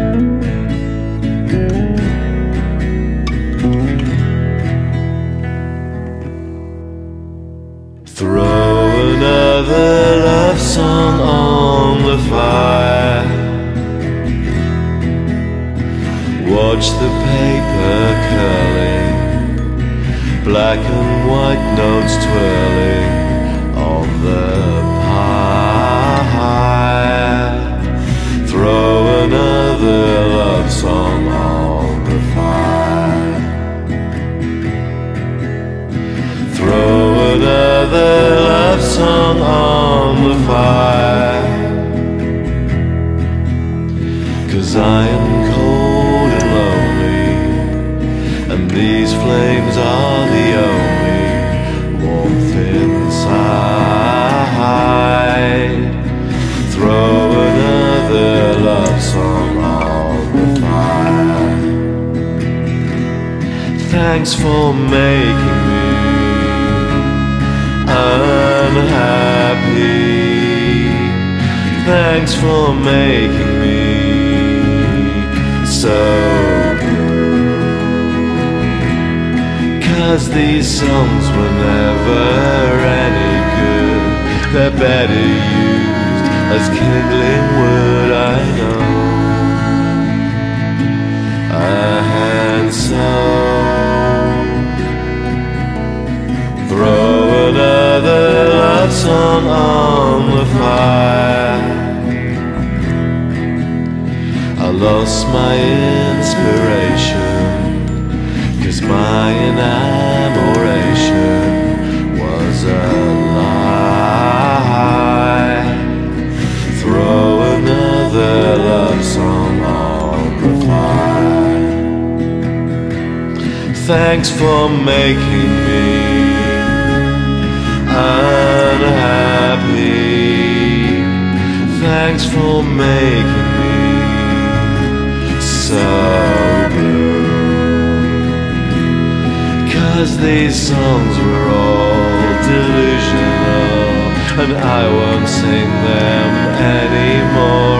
Throw another love song on the fire. Watch the paper curling, black and white notes twirling on the pile. Throw another love song on the fire. Throw another love song on the fire. 'Cause I am cold and lonely, and these flames are the only warmth inside. Throw another love song on the fire. Thanks for making me unhappy. Thanks for making me so blue. 'Cause these songs were never any good. They're better used as kindling wood, I know. And so throw another love song on the fire. I lost my inspiration, 'cause my enamoration was a lie. Throw another love song on the fire. Thanks for making me unhappy. Thanks for making me so blue. 'Cause these songs were all delusional, and I won't sing them anymore.